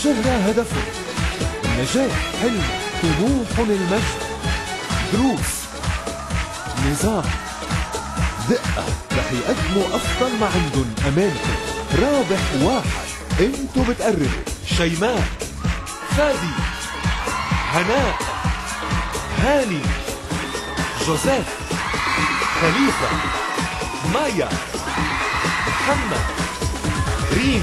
الشهرة هدفه، النجاح حلم، طموح المجد، دروس، نظام، دقة رح يقدموا أفضل ما عندن أمامكم. رابح واحد، انتو بتقربوا. شيماء، فادي، هناء، هاني، جوزيف، خليفة، مايا، محمد، ريم.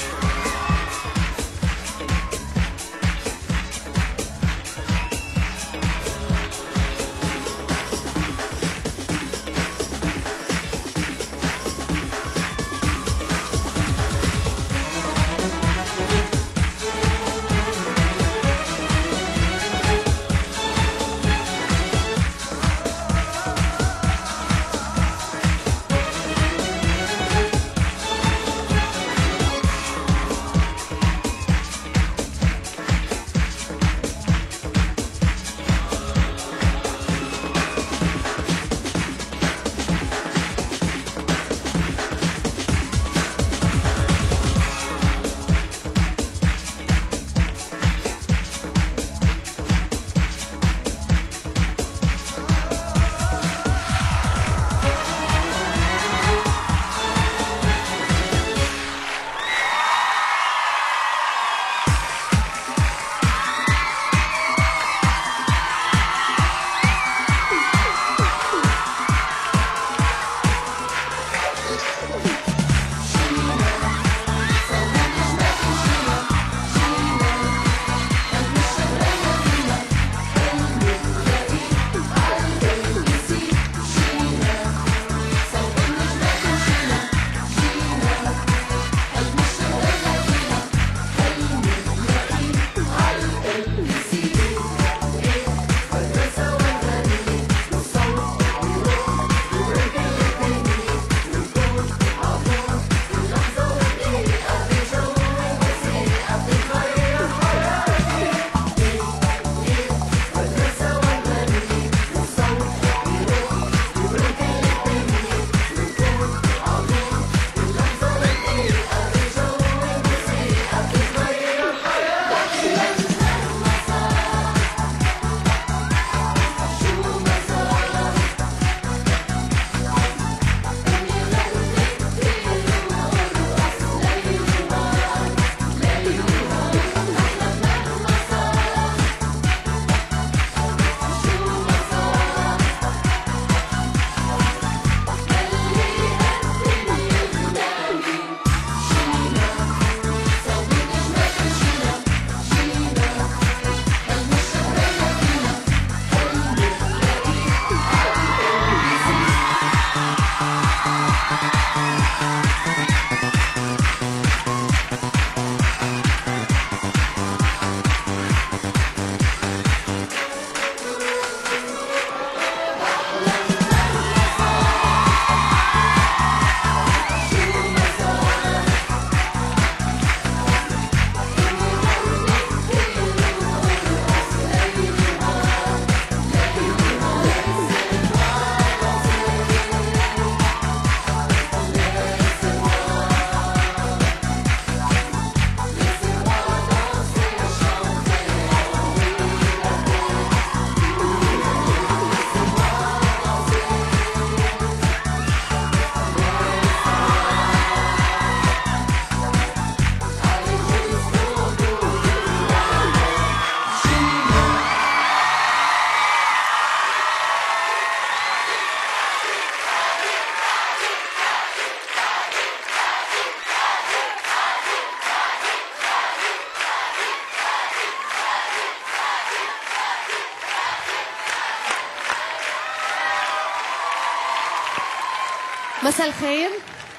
مساء الخير.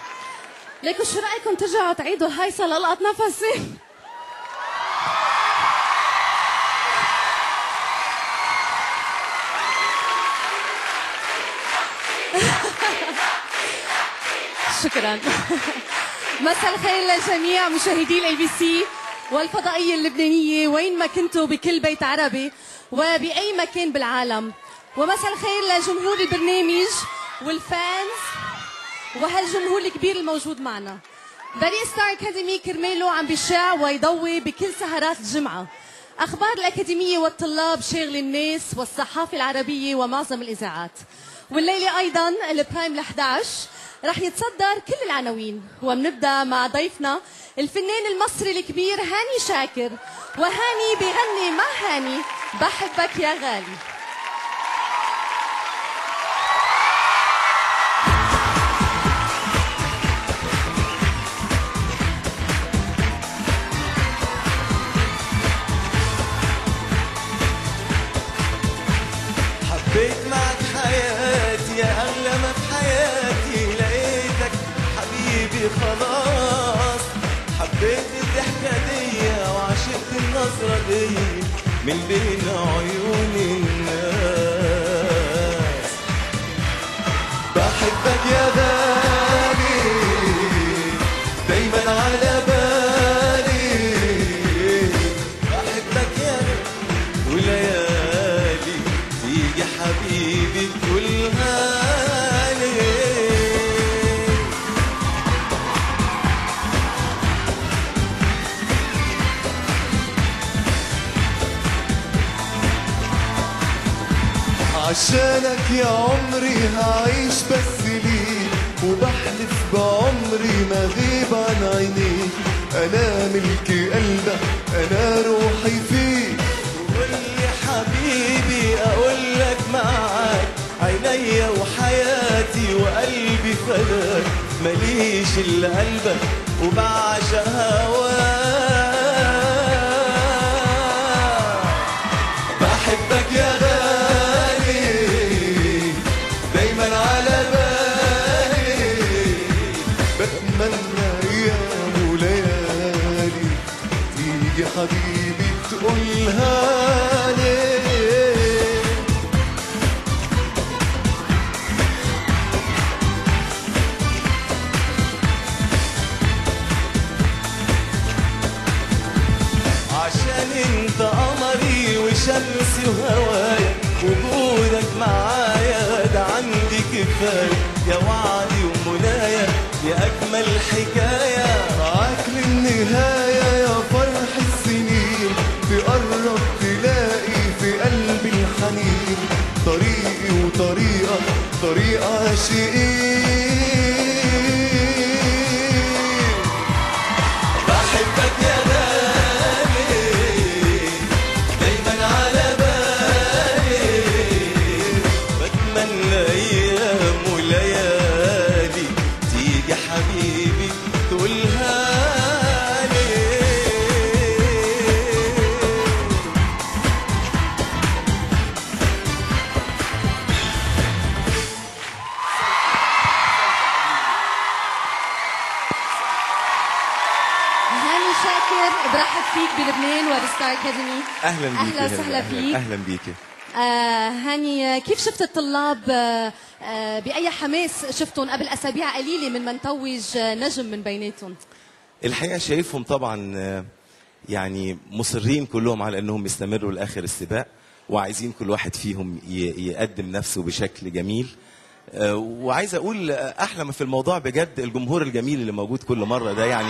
ليكوا شو رأيكم ترجعوا تعيدوا الهيصة للقط نفسي؟ شكرا. مساء الخير لجميع مشاهدي الاي بي سي والفضائية اللبنانية وين ما كنتوا بكل بيت عربي وبأي مكان بالعالم. ومساء الخير لجمهور البرنامج والفانز وهالجمهور الكبير الموجود معنا. فريق ستار أكاديمي كرماله عم بيشاع ويضوي بكل سهرات الجمعة. أخبار الأكاديمية والطلاب شاغل الناس والصحافة العربية ومعظم الإذاعات. والليلة أيضا البرايم ال11 رح يتصدر كل العناوين. وبنبدأ مع ضيفنا الفنان المصري الكبير هاني شاكر، وهاني بيغني مع هاني بحبك يا غالي. حبيت معك حياتي يا أغلى ما في حياتي، لقيتك حبيبي خلاص. حبيت الضحكة دي وعشقت النظرة دي من بين عيون الناس. بحبك يا غالي دايما على بالي، بحبك يا وليالي تيجي حبيبي تقولها لي. عشانك يا عمري هعيش بس ليك، وبحلف بعمري ما غيب عن عينيك. أنا ملك قلبك أنا روحي فيك، وقولي حبيبي أقولك معاك عينيا وحياتي وقلبي فداك. ماليش إلا قلبك وبعشق هواك. بحبك يا غالي دايما على بالي، بتمنى أيام وليالي تيجي حبيبي تقولها لي. عشان انت قمري وشمسي وهوايا، وجودك معايا ده عندي كفايه. يا وعدي ومنايا يا اجمل حكايه، معاك للنهايه يا فرح السنين. تقرب تلاقي في قلبي الحنين، طريقي وطريقك طريق عاشقين. بحبك يا غالي دايما على بالي، بتمنى ايام وليالي تيجي حبيبي تقولها لي. هاني شاكر برحب فيك بلبنان وبستار أكاديمي. اهلا بيكي. أهلا وسهلا فيك. اهلا بيكي. هاني، كيف شفت الطلاب؟ بأي حماس شفتهم قبل أسابيع قليلة من من توج نجم من بيناتهم؟ الحقيقه شايفهم طبعا يعني مصرين كلهم على انهم يستمروا لاخر السباق، وعايزين كل واحد فيهم يقدم نفسه بشكل جميل. وعايز اقول احلى ما في الموضوع بجد الجمهور الجميل اللي موجود كل مره ده، يعني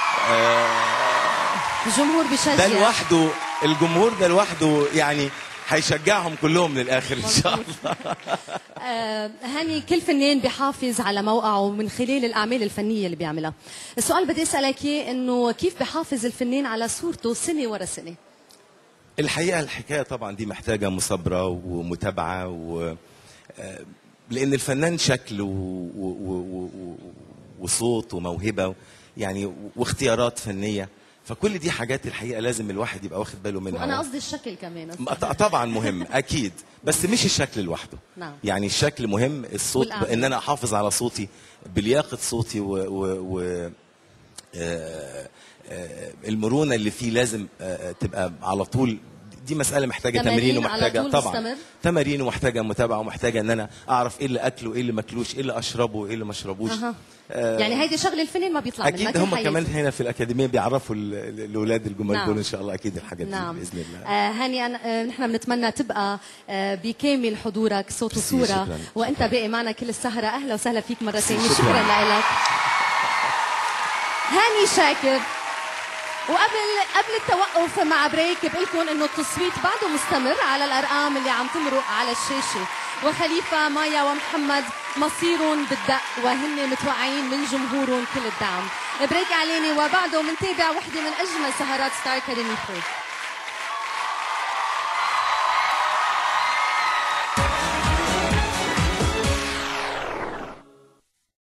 الجمهور بيشجع ده لوحده، الجمهور ده لوحده يعني هيشجعهم كلهم للاخر ان شاء الله. هاني، كل فنان بيحافظ على موقعه من خلال الاعمال الفنيه اللي بيعملها. السؤال بدي اسالك اياه انه كيف بيحافظ الفنان على صورته سنه ورا سنه؟ الحقيقه الحكايه طبعا دي محتاجه مثابره ومتابعه لان الفنان شكل وصوت وموهبه يعني واختيارات فنيه، فكل دي حاجات الحقيقه لازم الواحد يبقى واخد باله منها. وانا قصدي الشكل كمان. طبعا مهم اكيد، بس مش الشكل لوحده. نعم. يعني الشكل مهم، الصوت ان انا احافظ على صوتي بلياقه صوتي المرونه اللي فيه لازم تبقى على طول. دي مسألة محتاجة تمرين ومحتاجة طبعا تمارين ومحتاجة متابعة ومحتاجة ان انا اعرف ايه اللي اكله ايه اللي ماكلوش ايه اللي اشربه ايه اللي ما اشربوش. يعني هيدي شغل الفنان ما بيطلع اكيد هم كمان هنا في الاكاديميه بيعرفوا الاولاد الجمال دول. ان شاء الله اكيد الحاجات دي باذن الله. هاني، نحن بنتمنى تبقى بكامل حضورك صوت وصوره وانت باقي معنا كل السهره. اهلا وسهلا فيك مره ثانيه. شكرا لك. هاني شاكر. وقبل التوقف مع بريك بقولكم انه التصويت بعده مستمر على الارقام اللي عم تمرق على الشاشه، وخليفه مايا ومحمد مصيرهم بالدق وهن متوقعين من جمهورهم كل الدعم. بريك اعلاني وبعده منتابع وحده من اجمل سهرات ستار أكاديمي 4.